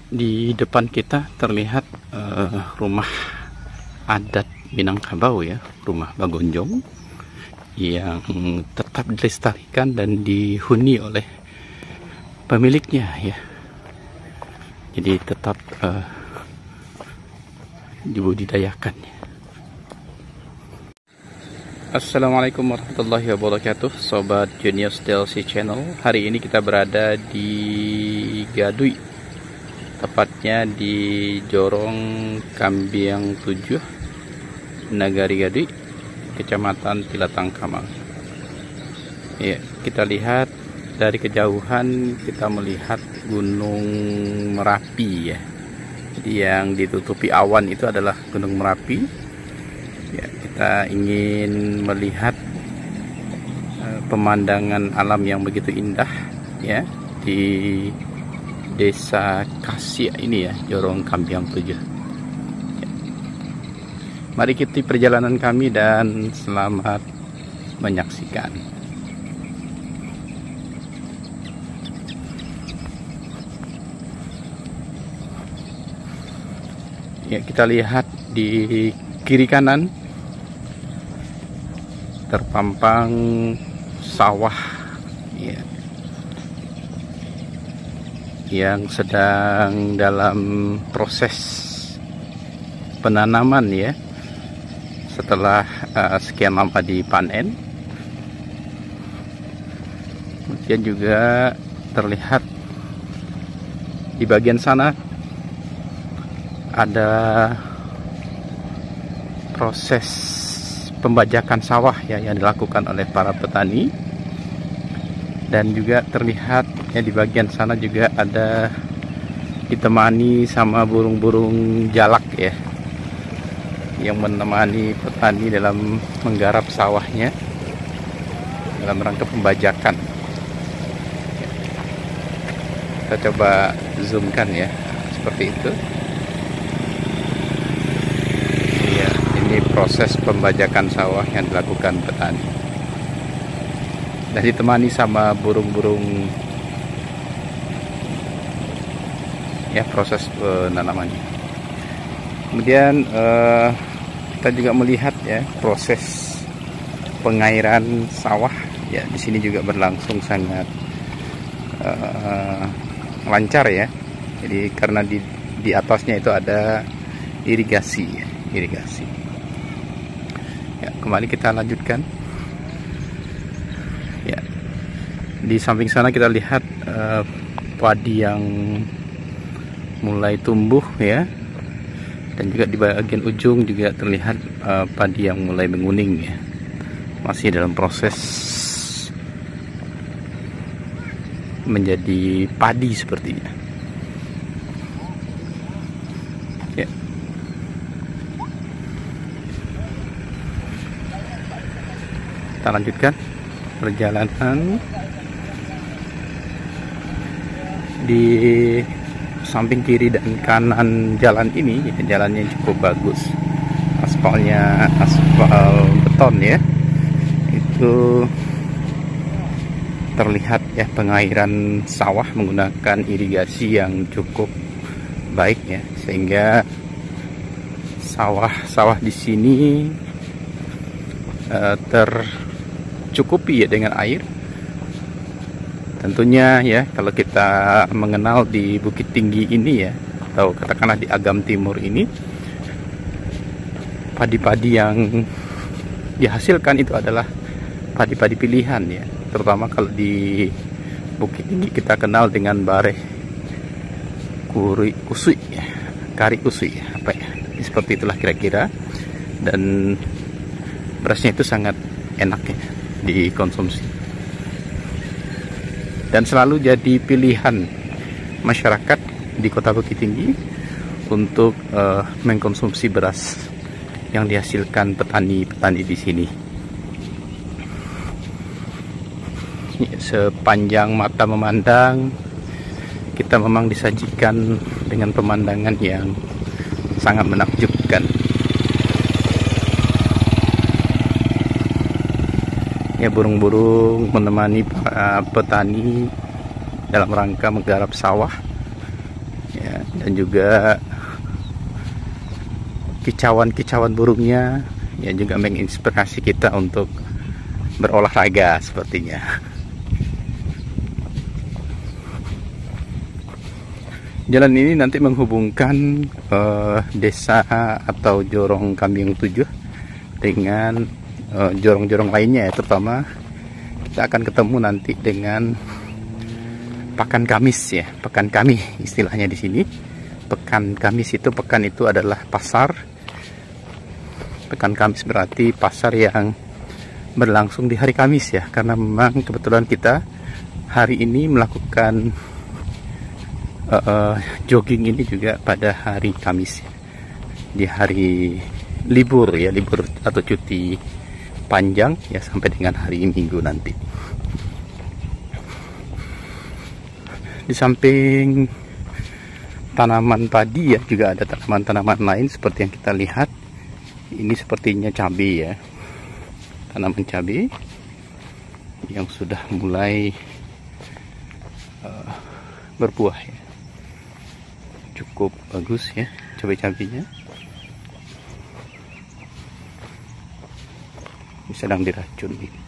Di depan kita terlihat rumah adat Minangkabau ya, rumah Bagonjong yang tetap dilestarikan dan dihuni oleh pemiliknya ya. Jadi tetap dibudidayakan. Assalamualaikum warahmatullahi wabarakatuh, Sobat Junius DLC Channel. Hari ini kita berada di Gadui, tepatnya di Jorong Kambiang 7, Nagari Gadui, Kecamatan Tilatang Kamang. Ya, kita lihat dari kejauhan, kita melihat Gunung Merapi ya. Jadi yang ditutupi awan itu adalah Gunung Merapi. Ya, kita ingin melihat pemandangan alam yang begitu indah ya di Desa Kasih ini ya, Jorong Kambiang 7. Ya. Mari ikuti perjalanan kami dan selamat menyaksikan. Ya, kita lihat di kiri kanan terpampang sawah ya, yang sedang dalam proses penanaman ya, setelah sekian lama dipanen. Kemudian juga terlihat di bagian sana ada proses pembajakan sawah ya yang dilakukan oleh para petani, dan juga terlihat ya di bagian sana juga ada ditemani sama burung-burung jalak ya yang menemani petani dalam menggarap sawahnya dalam rangka pembajakan. Kita coba zoomkan ya, seperti itu. Ini proses pembajakan sawah yang dilakukan petani dan ditemani sama burung-burung ya, proses penanamannya. Kemudian kita juga melihat ya proses pengairan sawah ya, di sini juga berlangsung sangat lancar ya. Jadi karena di atasnya itu ada irigasi ya, irigasi. Ya, kembali kita lanjutkan. Ya, di samping sana kita lihat padi yang mulai tumbuh ya, dan juga di bagian ujung juga terlihat padi yang mulai menguning ya, masih dalam proses menjadi padi sepertinya. Ya. Kita lanjutkan perjalanan. Di samping kiri dan kanan jalan ini ya, jalannya cukup bagus, aspalnya aspal beton ya. Itu terlihat ya pengairan sawah menggunakan irigasi yang cukup baik ya, sehingga sawah-sawah di sini tercukupi ya dengan air. Tentunya ya, kalau kita mengenal di Bukit Tinggi ini ya, atau katakanlah di Agam Timur ini, padi-padi yang dihasilkan itu adalah padi-padi pilihan ya. Terutama kalau di Bukit Tinggi kita kenal dengan bareh kusui ya, kari kusui apa ya, seperti itulah kira-kira. Dan berasnya itu sangat enak ya dikonsumsi, dan selalu jadi pilihan masyarakat di Kota Bukit Tinggi untuk mengkonsumsi beras yang dihasilkan petani-petani di sini. Sepanjang mata memandang, kita memang disajikan dengan pemandangan yang sangat menakjubkan. Ya, burung-burung menemani para petani dalam rangka menggarap sawah. Ya, ya, dan juga kicauan-kicauan burungnya ya juga menginspirasi kita untuk berolahraga sepertinya. Jalan ini nanti menghubungkan desa atau Jorong Kambiang 7 dengan jorong-jorong lainnya ya, terutama kita akan ketemu nanti dengan Pekan Kamis ya, Pekan Kami istilahnya di sini. Pekan Kamis itu, pekan itu adalah pasar. Pekan Kamis berarti pasar yang berlangsung di hari Kamis ya, karena memang kebetulan kita hari ini melakukan jogging ini juga pada hari Kamis, di hari libur ya, libur atau cuti panjang ya, sampai dengan hari Minggu nanti. Di samping tanaman padi ya, juga ada tanaman-tanaman lain seperti yang kita lihat. Ini sepertinya cabai ya, tanaman cabai yang sudah mulai berbuah ya. Cukup bagus ya cabai-cabainya. Ini sedang diracun ini.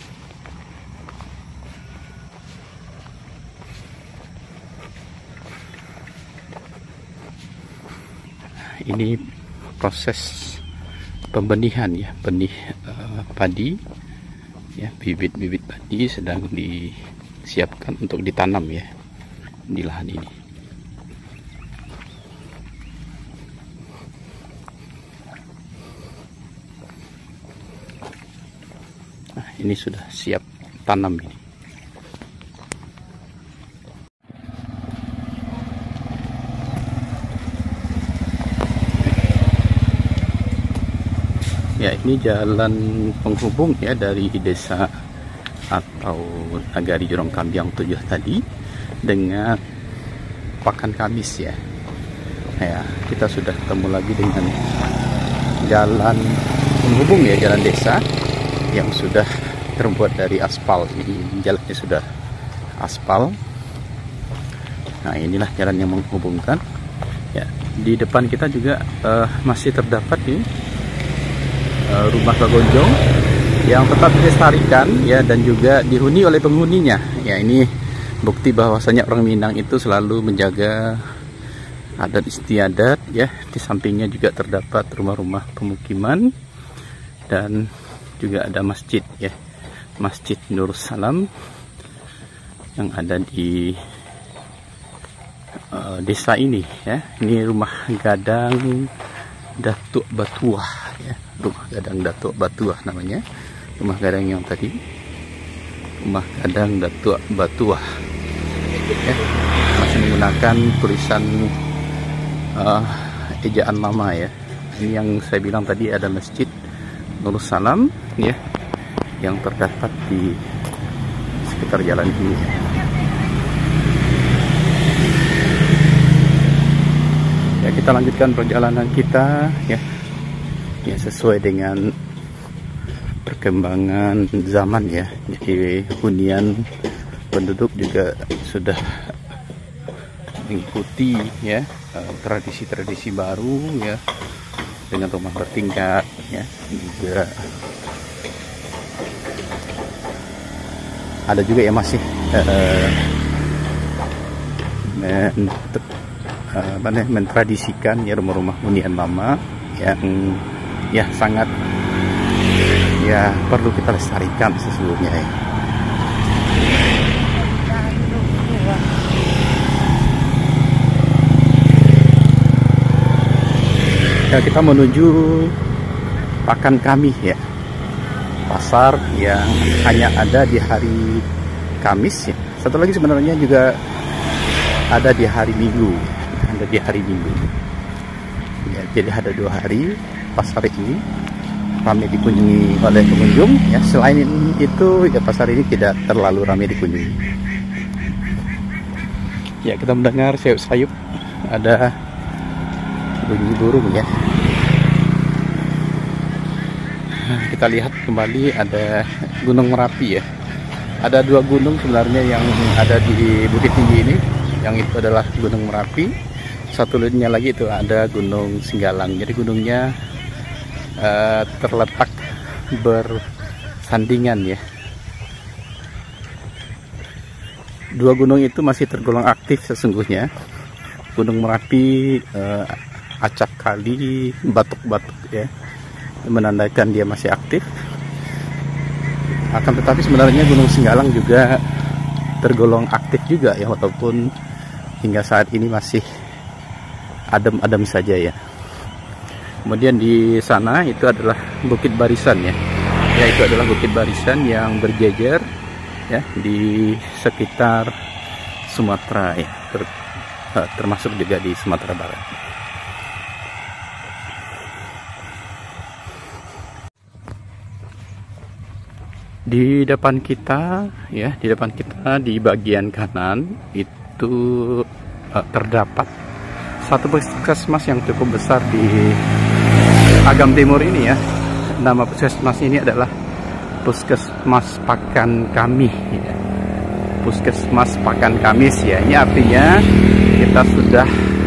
Ini proses pembenihan ya, benih padi ya, bibit-bibit padi sedang disiapkan untuk ditanam ya di lahan ini. Nah, ini sudah siap tanam ini. Ya, ini jalan penghubung ya dari desa atau Nagari Jorong Kambiang 7 tadi dengan Pekan Kamis ya. Ya, kita sudah ketemu lagi dengan jalan penghubung ya, jalan desa yang sudah terbuat dari aspal. Ini jalannya sudah aspal. Nah, inilah jalan yang menghubungkan. Ya, di depan kita juga masih terdapat ini rumah Bagonjong yang tetap dilestarikan ya, dan juga dihuni oleh penghuninya ya. Ini bukti bahwasanya orang Minang itu selalu menjaga adat istiadat ya. Di sampingnya juga terdapat rumah-rumah pemukiman dan juga ada masjid ya, Masjid Nur Salam yang ada di desa ini ya. Ini rumah gadang Datuk Batuah ya, rumah gadang Datuk Batuah namanya, rumah gadang yang tadi, rumah gadang Datuk Batuah ya. Masih menggunakan tulisan ejaan lama ya. Ini yang saya bilang tadi, ada Masjid Nur Salam ya yang terdapat di sekitar jalan ini. Ya, kita lanjutkan perjalanan kita ya, ya sesuai dengan perkembangan zaman ya. Jadi hunian penduduk juga sudah mengikuti ya tradisi-tradisi baru ya, dengan rumah bertingkat ya. Juga ada juga yang masih mentradisikan ya rumah-rumah hunian lama yang ya sangat ya perlu kita lestarikan sesungguhnya ya. Ya, kita menuju Pekan Kami ya, pasar yang hanya ada di hari Kamis ya. Satu lagi sebenarnya juga ada di hari Minggu, ada di hari Minggu ya. Jadi ada 2 hari pasar ini ramai dikunjungi oleh pengunjung ya. Selain itu ya, pasar ini tidak terlalu ramai dikunjungi ya. Kita mendengar sayup-sayup, ada bunyi burung ya. Kita lihat kembali ada Gunung Merapi ya. Ada 2 gunung sebenarnya yang ada di Bukit Tinggi ini. Yang itu adalah Gunung Merapi satu lainnya lagi itu ada Gunung Singgalang. Jadi gunungnya terletak bersandingan ya. Dua gunung itu masih tergolong aktif sesungguhnya. Gunung Merapi acap kali batuk-batuk ya, menandakan dia masih aktif. Akan tetapi sebenarnya Gunung Singgalang juga tergolong aktif juga ya, walaupun hingga saat ini masih adem-adem saja ya. Kemudian di sana itu adalah Bukit Barisan ya. Ya, itu adalah Bukit Barisan yang berjejer ya di sekitar Sumatera ya, termasuk juga di Sumatera Barat. Di depan kita ya, di depan kita di bagian kanan itu terdapat satu puskesmas yang cukup besar di Agam Timur ini ya. Nama puskesmas ini adalah Puskesmas Pakan Kami ya. Puskesmas Pakan Kamis ya. Ini artinya kita sudah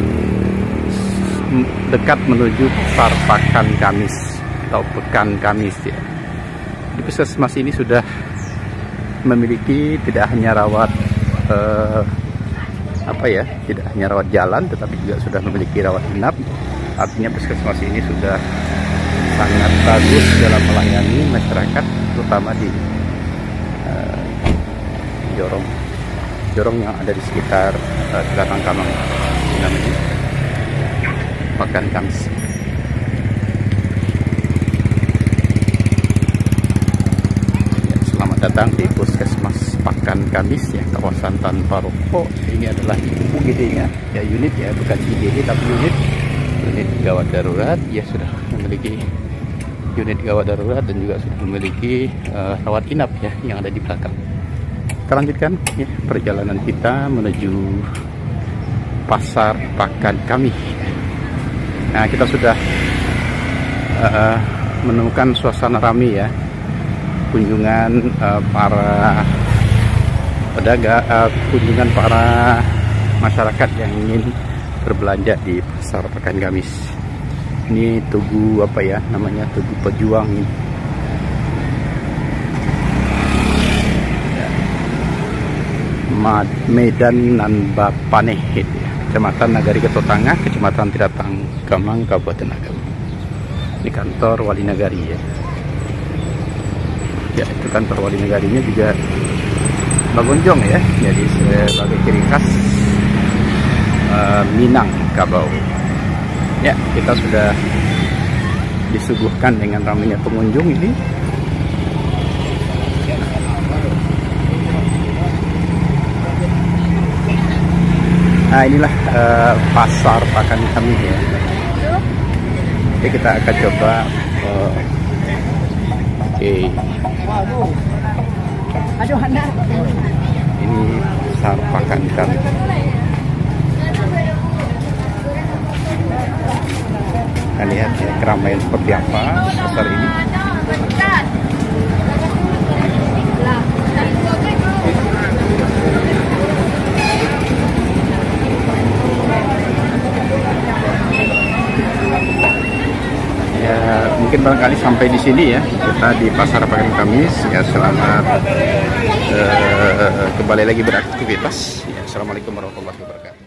dekat menuju pasar Pakan Kamis atau Pekan Kamis ya. Di puskesmas ini sudah memiliki tidak hanya rawat tidak hanya rawat jalan, tetapi juga sudah memiliki rawat inap. Artinya puskesmas ini sudah sangat bagus dalam melayani masyarakat, terutama di jorong yang ada di sekitar Batang Kamang, namanya Pakan Kamis. Ya, selamat datang di Puskesmas Pakan Kamis ya, kawasan tanpa rokok. Ini adalah UGD-nya ya, unit ya, bukan IGD tapi unit gawat darurat ya. Sudah memiliki unit gawat darurat dan juga sudah memiliki rawat inap ya yang ada di belakang. Kita lanjutkan ya perjalanan kita menuju Pasar Pakan Kami. Nah, kita sudah menemukan suasana ramai ya, kunjungan para pedagang, kunjungan para masyarakat yang ingin berbelanja di Pasar Pakan Kamis. Ini tugu apa ya namanya, tugu pejuang ini. Medan Nanbapaneh ya. Kecamatan Nagari Ketotanga, Kecamatan Tiratang Kamang, Kabupaten Agam. Ini kantor Wali Nagari ya. Ya, itu kantor Wali Nagarinya juga Bagonjong ya. Jadi sebagai ciri khas Minangkabau. Ya, kita sudah disuguhkan dengan ramainya pengunjung ini. Nah, inilah Pasar Pakan Kami ya. Oke, kita akan coba ini Pasar Pakan Kami. Kita lihat ya keramaian seperti apa pasar ini. Ya, mungkin barangkali sampai di sini ya kita di Pasar Pakan Kamis ya. Selamat kembali lagi beraktivitas ya. Assalamualaikum warahmatullahi wabarakatuh.